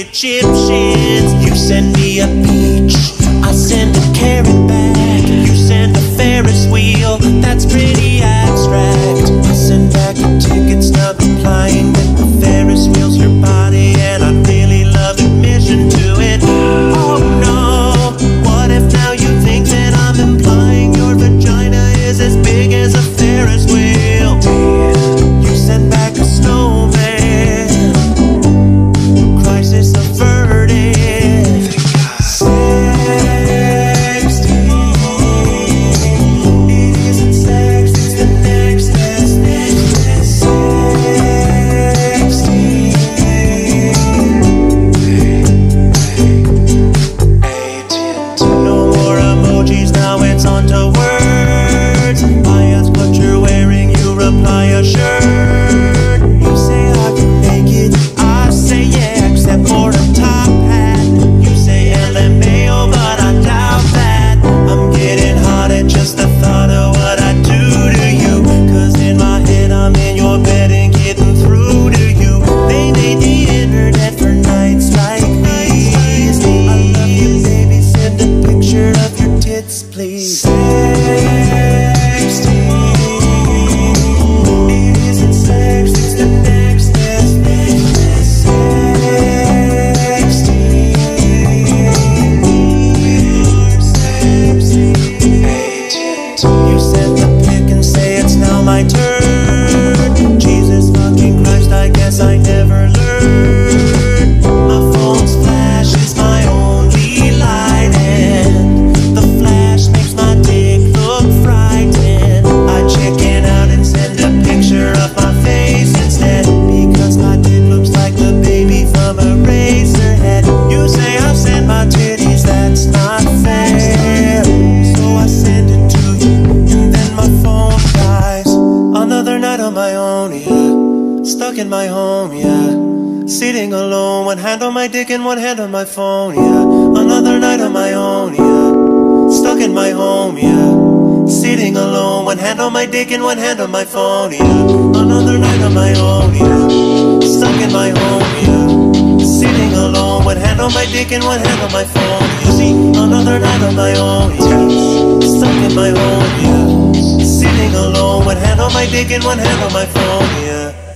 Egyptians. You send me a peach, I send a carrot back. You send a Ferris wheel, that's pretty abstract. I send back a ticket stub implying that the Ferris wheel's your body, and I'd really love admission to it. Oh no, what if now you think that I'm implying your vagina is as big as a Ferris wheel? You send back a snowman, crisis averted. 16, it isn't sex, it's the next best thing. 16, 18. No more emojis, now it's on to words. I ask what you're wearing, you reply a shirt. You say I can make it, I say yeah, except for a top hat. You say LMAO, but I doubt that. I'm getting hot at just the thought of what I do to you. Cause in my head I'm in your bed and getting through to you. They made the internet for nights like these. I love you, baby, send a picture of your tits, please. 16, it isn't sex, it's the next best thing. 16, you're sexy. 18, you send the pic and say it's now my turn. Jesus fucking Christ, I guess I never learned. My phone's flash is my only light, and the flash makes my dick look frightened. I chicken out and send a picture of my face instead, because my dick looks like the baby from Eraserhead. You say I'll send my titties, that's not fair. So I send it to you, and then my phone dies. Another night on my own, yeah. Stuck in my home, yeah. Sitting alone, one hand on my dick and one hand on my phone, yeah. Another night on my own, yeah. Stuck in my home, yeah. Sitting alone, one hand on my dick and one hand on my phone, yeah. Another night on my own, yeah. Stuck in my home, yeah. Sitting alone, one hand on my dick and one hand on my phone. You see, another night on my own, yeah. Stuck in my home, yeah. Sitting alone, one hand on my dick and one hand on my phone, yeah.